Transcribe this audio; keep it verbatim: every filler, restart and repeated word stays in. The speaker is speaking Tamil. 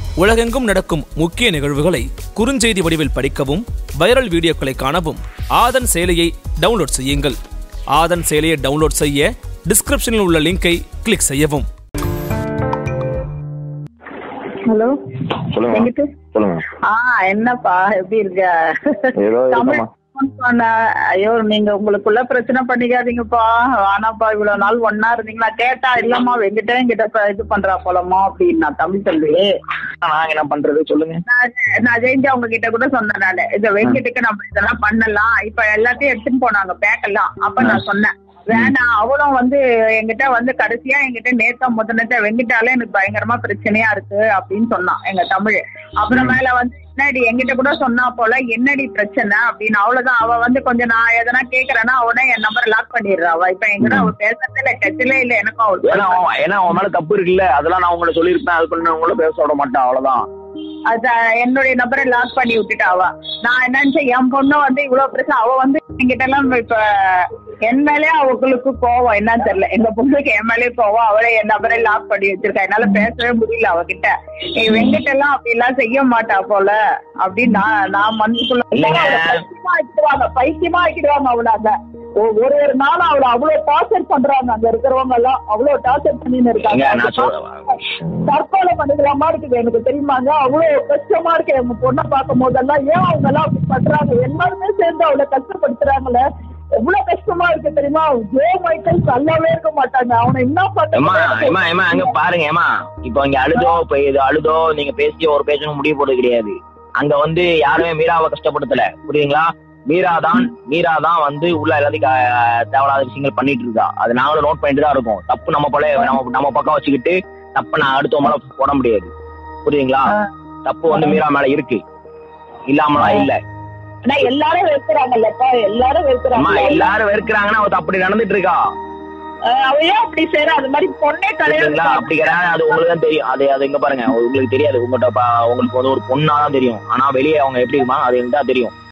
உலகெங்கும் நடக்கும் முக்கிய நிகழ்வுகளை குறுஞ்செய்தி வடிவில் படிக்கவும் வைரல் வீடியோக்களை காணவும் ஆதன் செயலியை டவுன்லோட் செய்யுங்கள். ஆதன் செயலியை டவுன்லோட் செய்ய டிஸ்கிரிப்ஷனில் உள்ள லிங்கை கிளிக் செய்யவும். ஹலோ சொல்லுங்க சொல்லுங்க. ஆ என்னப்பா எப்படி இருக்க? ஐயோ நீங்க உங்களுக்குள்ள பிரச்சனை பண்ணிக்காதீங்கப்பா. ஆனாப்பா இவ்வளவு நாள் ஒன்னா இருந்தீங்களா? கேட்டா இல்லம்மா வெங்கிட்ட என்கிட்ட இது பண்றா போலமா அப்படின்னு நான் தமிழ் சொல்லி நான் என்ன பண்றது சொல்லுங்க. நான் ஜெயிஞ்சா உங்க கிட்ட கூட சொன்னேன். நானு இந்த வெங்கிட்டுக்கு நம்ம இதெல்லாம் பண்ணலாம், இப்ப எல்லாத்தையும் எடுத்துன்னு போனாங்க பேக் எல்லாம். அப்ப நான் சொன்னேன் வேணாம். அவளும் வந்து என்கிட்ட வந்து கடைசியா என்கிட்ட நேத்தா முதனத்தை வெங்கிட்டாலே எனக்கு பயங்கரமா பிரச்சனையா இருக்கு அப்படின்னு சொன்னான் எங்க தமிழ். அப்புறமேல வந்து என்னடி என்கிட்ட கூட சொன்னா போல என்னடி பிரச்சனை அப்படின்னு. அவ்வளவுதான். அவ வந்து கொஞ்சம் நான் எதனா கேக்குறேன்னா அவனே என் நம்பரை லாக் பண்ணிடுறா. அவ இப்ப என்கிட்ட அவ பேசுறதே இல்ல, டச்சிலே இல்ல எனக்கும் அவளுக்கு. ஏன்னா அவன் மேல தப்பு இருக்குல்ல, அதெல்லாம் நான் உங்களை சொல்லியிருப்பேன். அது பண்ண உங்கள பேச விட மாட்டேன், அவ்வளவுதான். அத என்னுடைய நம்பரை லாக் பண்ணி விட்டுட்டா அவ. நான் என்ன நினைச்சேன், என் பொண்ணு வந்து இவ்வளவு பிரச்சனை. அவ வந்து என்கிட்ட எல்லாம் இப்ப என் மேலே அவங்களுக்கு கோவம் என்னன்னு தெரியல. எங்க பொண்ணுக்கு என் மேலே கோவம். அவளே என் நம்பரை லாக் பண்ணி வச்சிருக்கா. என்னால பேசவே முடியல அவகிட்ட. வெங்கிட்ட எல்லாம் அப்படி எல்லாம் செய்ய மாட்டா போல அப்படின்னு நான் நான் மனசுக்குள்ள பைத்தியமா ஆக்கிடுவாங்க பைத்தியமா ஆக்கிடுவாங்க அவளாங்க. ஒரு ஒரு நாளும் அவளை அவ்வளவு டார்ச்சர் பண்றாங்க. அங்க இருக்கிறவங்க எல்லாம் அவ்வளவு டார்ச்சர் பண்ணின்னு இருக்காங்க. தற்கொலை பண்ணிக்கலாமா இருக்குது எனக்கு தெரியுமாங்க. அவ்வளவு கஷ்டமா இருக்கு எங்க பொண்ணை பார்க்கும் போதெல்லாம். ஏன் அவங்க எல்லாம் அப்படி பண்றாங்க? எல்லாருமே சேர்ந்து அவளை கஷ்டப்படுத்துறாங்களே, எவ்வளவு கஷ்டமா இருக்கு தெரியுமா? ஜோ மைக்கேல் நல்லாவே இருக்க மாட்டாங்க. அவனை என்ன பண்ண அங்க பாருங்க ஏமா. இப்போ இங்க அழுதோ இது அழுதோ நீங்க பேசி ஒரு பேசணும் முடிவு போடுறது கிடையாது. அங்க வந்து யாருமே மீராவை கஷ்டப்படுத்தல, புரியுதுங்களா? மீரா தான் மீரா தான் வந்து உள்ள எல்லாத்தையும் தேவையில்லாத விஷயங்கள் பண்ணிட்டு இருக்கா. அது நாங்களும் நோட் பண்ணிட்டு தான் இருக்கோம். தப்பு நம்ம போல நம்ம நம்ம பக்கம் வச்சுக்கிட்டு தப்பு நான் அடுத்த மேல போட முடியாது, புரியுதுங்களா? தப்பு வந்து மீரா மேல இருக்கு, இல்லாமலாம் இல்ல. எல்லாரும் வெறுக்கிறாங்கல்லப்பா, எல்லாரும் வெறுக்கிறாங்க. எல்லாரும் வெறுக்கிறாங்கன்னா அவ அப்படி நடந்துட்டு இருக்கா. அவையே அப்படி செய்யற அது மாதிரி பொண்ணே கிடையாது. அப்படி கிடையாது, அது உங்களுக்கு தான் தெரியும். அது அது இங்க பாருங்க, உங்களுக்கு தெரியாது. உங்கள்கிட்ட உங்களுக்கு வந்து ஒரு பொண்ணாதான் தெரியும். ஆனா வெளியே அவங்க எப்படி இருப்பாங்க அது எனக்கு தான் தெரியும்.